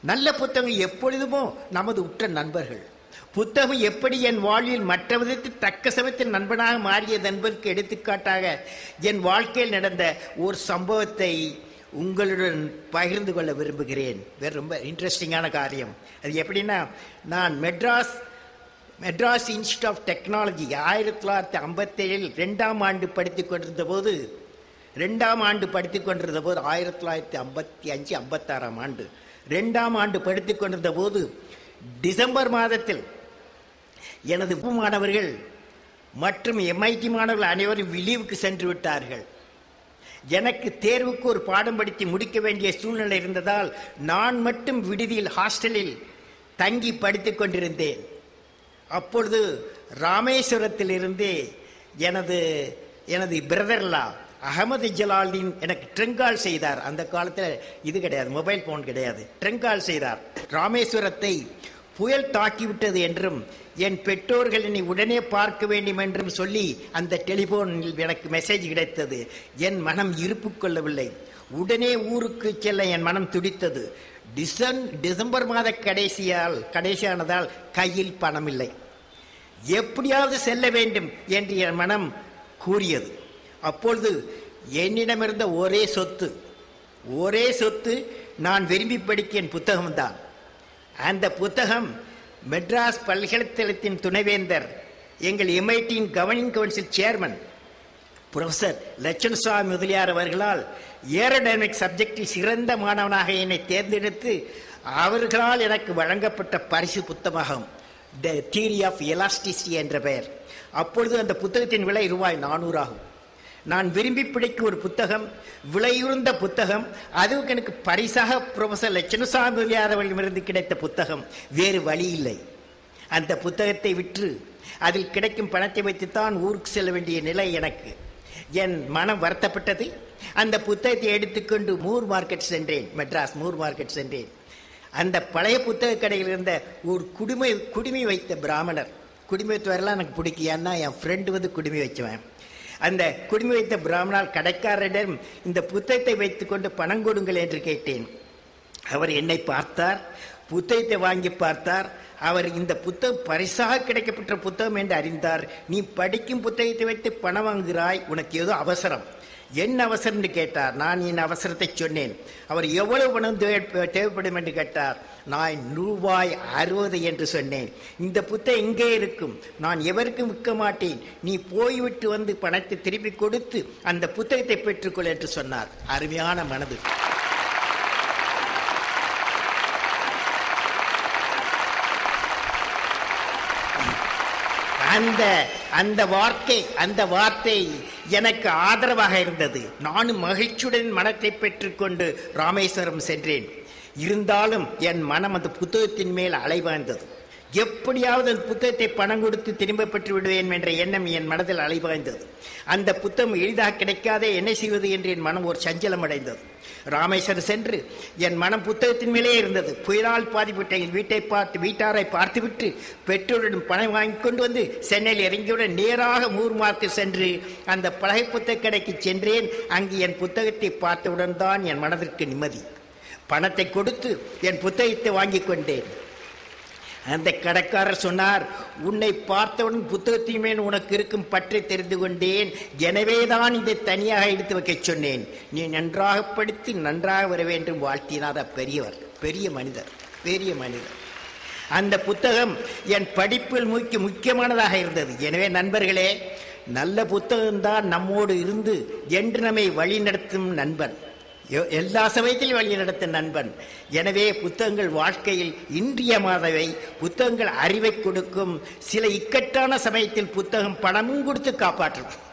நல்ல புத்தகம் எப்பொழுதுமோ நமது உற்ற நண்பர்கள். புத்தகம் எப்படி என் வாழ்வில் மற்ற விதத்தில் தக்க சமயத்தில் நண்பனாக மாறியது என்பதற்கு எடுத்துக்காட்டாக என் வாழ்க்கையில் நடந்த ஒரு சம்பவத்தை உங்களுடன் பகிர்ந்து கொள்ள விரும்புகிறேன். வேறு ரொம்ப இன்ட்ரெஸ்டிங்கான காரியம். அது எப்படின்னா, நான் மெட்ராஸ் இன்ஸ்டியூட் ஆஃப் டெக்னாலஜி 1957 2ஆம் ஆண்டு படித்துக் கொண்டிருந்த போது 1955-56ஆம் ஆண்டு 2ஆம் ஆண்டு படித்துக் கொண்டிருந்த போது டிசம்பர் மாதத்தில் எனது மாணவர்கள் மற்றும் MIT மாணவர்கள் அனைவரும் லீவுக்கு சென்று விட்டார்கள். எனக்கு தேர்வுக்கு ஒரு பாடம் படித்து முடிக்க வேண்டிய சூழ்நிலை இருந்ததால் நான் மட்டும் விடுதியில் ஹாஸ்டலில் தங்கி படித்துக் கொண்டிருந்தேன். அப்பொழுது ராமேஸ்வரத்திலிருந்து எனது பிரதர்லா அகமது ஜலாலுதீன் எனக்கு ட்ரெங்கால் செய்தார். அந்த காலத்தில் இது கிடையாது, மொபைல் போன் கிடையாது. ட்ரெங்கால் செய்தார். ராமேஸ்வரத்தை புயல் தாக்கிவிட்டது என்றும் என் பெற்றோர்கள் என்னை உடனே பார்க்க வேண்டும் என்றும் சொல்லி அந்த டெலிபோனில் எனக்கு மெசேஜ் கிடைத்தது. என் மனம் இருப்பு கொள்ளவில்லை. உடனே ஊருக்கு செல்ல என் மனம் துடித்தது. டிசம்பர் மாத கடைசியானதால் கையில் பணம் இல்லை. எப்படியாவது செல்ல வேண்டும் என்று என் மனம் கூறியது. அப்பொழுது என்னிடமிருந்த ஒரே சொத்து நான் விரும்பி படிக்க என் புத்தகம்தான். அந்த புத்தகம் மெட்ராஸ் பல்கலைக்கழகத்தின் துணைவேந்தர், எங்கள் MIT governing council chairman professor Lakshmanaswami Mudaliar அவர்களால் ஏரோடைனமிக் சப்ஜெக்டில் சிறந்த மாணவனாக என்னை தேர்ந்தெடுத்து அவர்களால் எனக்கு வழங்கப்பட்ட பரிசு புத்தகம் த தியரி ஆஃப் எலாஸ்டிசிட்டி என்ற பெயர். அப்பொழுது அந்த புத்தகத்தின் விலை ₹400 ஆகும். நான் விரும்பி படிக்கும் ஒரு புத்தகம், விலையுறந்த புத்தகம், அதுவும் எனக்கு பரிசாக புரொஃபசர் லட்சுமணசாமி முதலியார் அவர்களிடமிருந்து கிடைத்த புத்தகம். வேறு வழி இல்லை. அந்த புத்தகத்தை விற்று அதில் கிடைக்கும் பணத்தை வைத்துத்தான் ஊருக்கு செல்ல வேண்டிய நிலை எனக்கு. என் மனம் வருத்தப்பட்டது. அந்த புத்தகத்தை எடுத்துக்கொண்டு மெட்ராஸ் மூர் மார்க்கெட் சென்றேன். அந்த பழைய புத்தக கடையில் இருந்த ஒரு குடுமி வைத்த பிராமணர், குடுமி வைத்தவரெல்லாம் எனக்கு பிடிக்கும், ஏன்னா என் ஃப்ரெண்டு குடுமி வச்சுவேன். அந்த குடுமி வைத்த பிராமணால் கடைக்காரரிடம் இந்த புத்தகத்தை வைத்துக்கொண்டு பணம் கொடுங்கள் என்று கேட்டேன். அவர் என்னை பார்த்தார், புத்தகத்தை வாங்கி பார்த்தார். அவர் இந்த புத்தகம் பரிசாக கிடைக்கப்பட்ட புத்தகம் என்று அறிந்தார். நீ படிக்கும் புத்தகத்தை வைத்து பணம் வாங்குகிறாய், உனக்கு ஏதோ அவசரம். என்ன அவசரம் என்று கேட்டார். நான் என் அவசரத்தை சொன்னேன். அவர் எவ்வளவு பணம் தேவைப்படும் என்று கேட்டார். நான் ₹60 என்று சொன்னேன். இந்த புத்தகம் இங்கே இருக்கும், நான் எவருக்கும் விற்க மாட்டேன், நீ போய்விட்டு வந்து பணத்தை திருப்பி கொடுத்து அந்த புத்தகத்தை பெற்றுக்கொள் என்று சொன்னார். அருமையான மனது. அந்த வார்த்தை எனக்கு ஆதரவாக இருந்தது. நானும் மகிழ்ச்சியுடன் மனத்தை பெற்றுக்கொண்டு ராமேஸ்வரம் சென்றேன். இருந்தாலும் என் மனம் அந்த புத்தகத்தின் மேல் அலைபாய்ந்தது. எப்படியாவது அந்த புத்தகத்தை பணம் கொடுத்து திரும்ப பெற்று விடுவேன் என்ற எண்ணம் என் மனதில் அலைபாய்ந்தது. அந்த புத்தகம் எளிதாக கிடைக்காதே, என்ன செய்வது என்று என் மனம் ஒரு சஞ்சலம் அடைந்தது. ராமேஸ்வரம் சென்று என் மனம் புத்தகத்தின் மேலே இருந்தது. புயலால் பாதிப்பட்ட வீட்டாரை பார்த்துவிட்டு பெற்றோரிடம் பணம் வாங்கி கொண்டு வந்து சென்னையில் இறங்கியுடன் நேராக மூர் மார்க்கெட் சென்று அந்த பழைய புத்தக கடைக்கு சென்றேன். அங்கு என் புத்தகத்தை பார்த்தவுடன் தான் என் மனதிற்கு நிம்மதி. பணத்தை கொடுத்து என் புத்தகத்தை வாங்கி கொண்டேன். அந்த கடைக்காரர் சொன்னார், உன்னை பார்த்தவுடன் புத்தகத்தின் மேல் உனக்கு இருக்கும் பற்றி தெரிந்து கொண்டேன், எனவேதான் இதை தனியாக எடுத்து வைக்க சொன்னேன். நீ நன்றாக படித்து நன்றாக வர வேண்டும் வாழ்த்தினார். பெரிய மனிதர். அந்த புத்தகம் என் படிப்பில் முக்கியமானதாக இருந்தது. எனவே நண்பர்களே, நல்ல புத்தகம்தான் நம்மோடு இருந்து என்று நம்மை வழிநடத்தும் நண்பன், எல்லா சமயத்திலும் வழி நடத்தும் நண்பன். எனவே புத்தகங்கள் வாழ்க்கையில் இன்றியமாதவை. புத்தகங்கள் அறிவை கொடுக்கும். சில இக்கட்டான சமயத்தில் புத்தகம் பணமும் கொடுத்து காப்பாற்றும்.